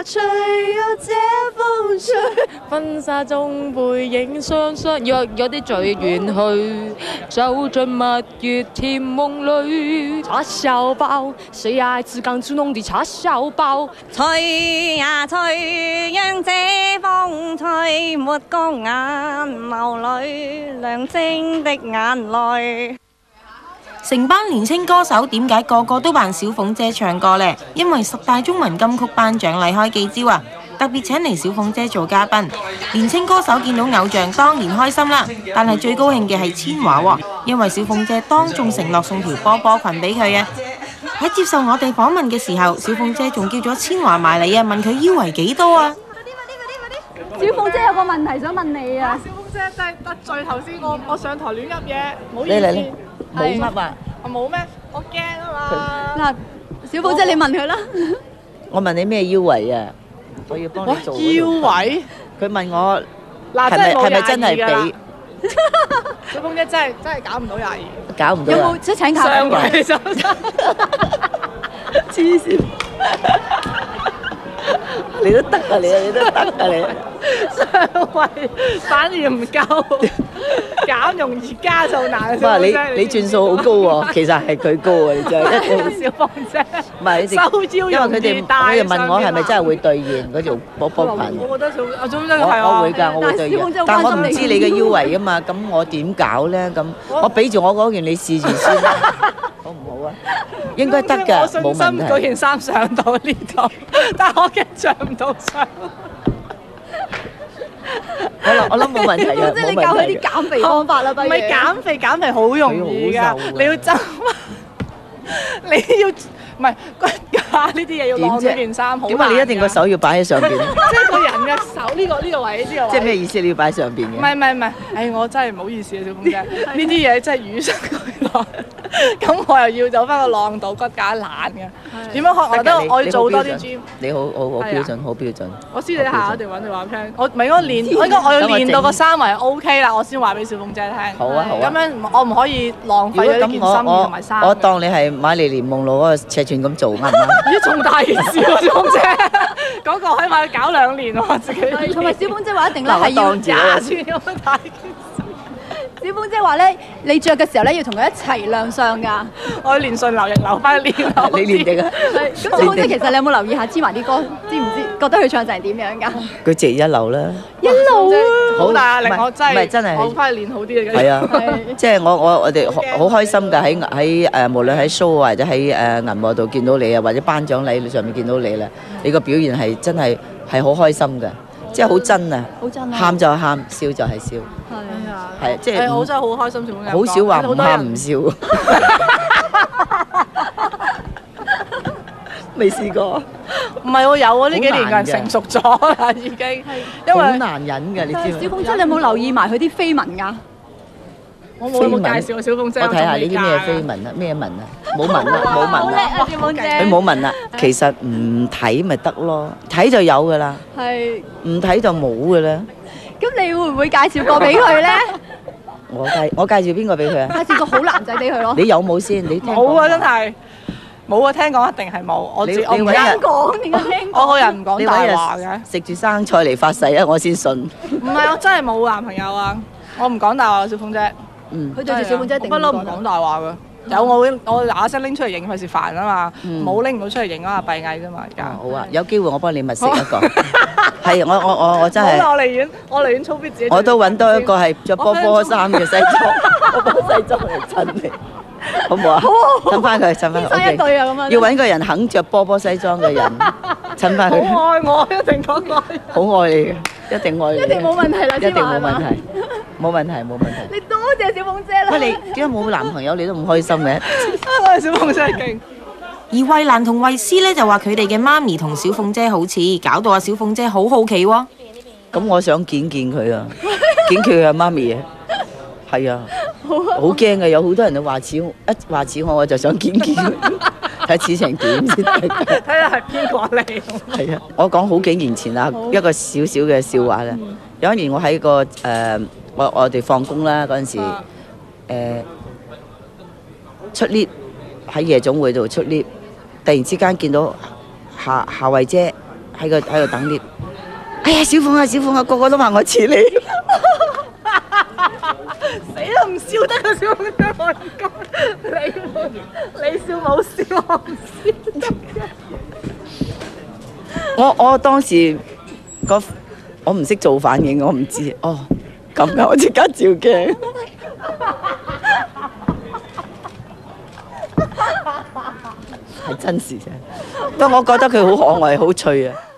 吹啊這風吹，婚紗中背影雙雙，約啲聚緣去，走進蜜月甜夢裏。叉燒包，誰愛吃剛出濃的叉燒包？ 吹呀吹，讓這風吹，沒光眼流淚，亮晶的眼淚。 成班年青歌手點解個個都扮小鳳姐唱歌呢？因為10大中文金曲頒獎禮開記招啊！特別請嚟小鳳姐做嘉賓。年青歌手見到偶像當然開心啦，但係最高興嘅係千嬅喎，因為小鳳姐當眾承諾送條波波裙俾佢啊！喺接受我哋訪問嘅時候，小鳳姐仲叫咗千嬅埋嚟啊，問佢腰圍幾多啊？ 小鳳姐有個問題想問你啊！ 小鳳姐真係得罪頭先我上台亂噏嘢，唔好意思。 你嚟冇乜啊？ 我冇咩？我驚啊嘛！ 嗱，小鳳姐你問佢啦。 我問你咩腰圍啊？我要幫你做。 腰圍？ 佢問我嗱， 係咪真係俾？ 小鳳姐真係搞唔到22。 搞唔到。 有冇即係請教？ 上圍就黐線。你都得啊！你都得啊！你上圍反而唔夠，減容易加數難。 哇！你轉數好高喎，其實係佢高啊！你真係小鳳姐。 唔係， 收腰容易大。 佢哋問我係咪真係會兌現嗰條波波裙？ 我覺得小鳳姐係啊。 我會㗎，我會兌現。但我唔知你嘅腰圍啊嘛，咁我點搞咧？咁我俾住我嗰件你試住先，好唔好啊？應該得㗎，冇問題。 嗰件衫上到呢度，但係我驚着唔到上。 我諗冇問題嘅， 即係你教佢啲減肥方法啦，不如。 唔係減肥好容易㗎，你要增，你要唔係骨架呢啲嘢要晾咗件衫好難。 點解你一定個手要擺喺上邊？ 即係個人嘅手呢個位，呢個位。 即係咩意思？你要擺喺上邊嘅？ 唔係，誒我真係唔好意思啊，小鳳姐，呢啲嘢真係與生俱來。咁我又要走翻個浪度，骨架懶嘅。點樣學？我覺得我要做多啲 gym。 你好標準，好標準。 我私底下一定揾你話聽。我唔係我要練到個3圍 OK 啦，我先話俾小鳳姐聽。 好啊。 咁樣我唔可以浪費咗呢件心意同埋衫。 我當你係瑪麗蓮夢露嗰個尺寸咁做啱唔啱？ 咦，仲大件事喎，小鳳姐，嗰個起碼要搞2年喎，自己。 同埋小鳳姐話一定咧係要廿寸咁樣大件事。 小鳳姐話咧，你着嘅時候咧要同佢一齊亮相㗎。 我練順流，留翻練。 你練定啊？ 咁小鳳姐其實你有冇留意下芝麻啲歌？知唔知覺得佢唱成點樣㗎？ 佢直一流啦。 一路啊！ 好大壓力，我真係。 唔係真係。 我翻去練好啲嘅。 係啊，即係我哋好開心㗎，喺無論喺 show 或者喺銀幕度見到你啊，或者頒獎禮上面見到你啦，你個表現係真係好開心㗎。即係好真啊！ 好真啊！ 喊就喊，笑就係笑。 係啊， 係即係我真係好開心，小鳳姐。 好少話唔喊唔笑。未試過。 唔係我有啊！呢幾年人成熟咗啦，已經。因為好難忍㗎，你知唔知？ 小鳳姐，你有冇留意埋佢啲緋聞㗎？ 我冇介紹過小鳳姐。 我睇下呢啲咩緋聞啊？咩文啊？冇文啊！冇文啊！ 好叻啊，小鳳姐！ 佢冇文啊，其實唔睇咪得咯，睇就有㗎啦。 係。 唔睇就冇㗎啦。 咁你會唔會介紹過俾佢咧？ 我介紹邊個俾佢啊？ 介紹個好男仔俾佢咯。 你有冇先？你聽冇啊！真係冇啊！聽講一定係冇。我唔聽講，點解聽講？ 我個人唔講大話嘅。 食住生菜嚟發誓啊！我先信。 唔係，我真係冇男朋友啊！我唔講大話，小鳳姐。 佢對住小鳳姐一定不嬲唔講大話㗎。有我嗱聲拎出嚟影，費事煩啊嘛。冇拎唔到出嚟影啊，閉翳啫嘛。而家好啊，有機會我幫你物色一個。係我真係。 我寧願操逼自己。 我都揾多一個係着波波衫嘅西裝，波波西裝嚟襯你，好唔好啊？襯翻佢，襯翻佢。 生一對啊咁啊！ 要揾個人肯着波波西裝嘅人襯翻佢。 好愛我，一定嗰個。 好愛你嘅，一定愛你。 一定冇問題啦， 一定冇問題，冇問題，冇問題。 你多謝小鳳姐啦。 喂，你點解冇男朋友你都唔開心嘅？ 小鳳姐勁。 而衛蘭同衛詩咧就話佢哋嘅媽咪同小鳳姐好似，搞到阿小鳳姐好好奇喎。 咁我想見佢啊，見佢阿媽咪啊，係啊，好驚嘅，有好多人都話似我就想見佢，睇似成點先。 睇下係邊個嚟？ 係啊，我講好幾年前啦，一個少少嘅笑話啦。有一年我喺個我哋放工啦嗰陣時，出 lift 喺夜總會度出 lift，突然之間見到夏慧姐喺度等 lift。哎呀，小鳳啊，小鳳啊，個個都話我似你。 死啦！唔笑得個小鳳姐我咁，你笑冇笑，我唔笑得。 我當時我唔識做反應，我唔知哦咁噶，我即刻照鏡。係真事啫，不過我覺得佢好可愛，好趣啊！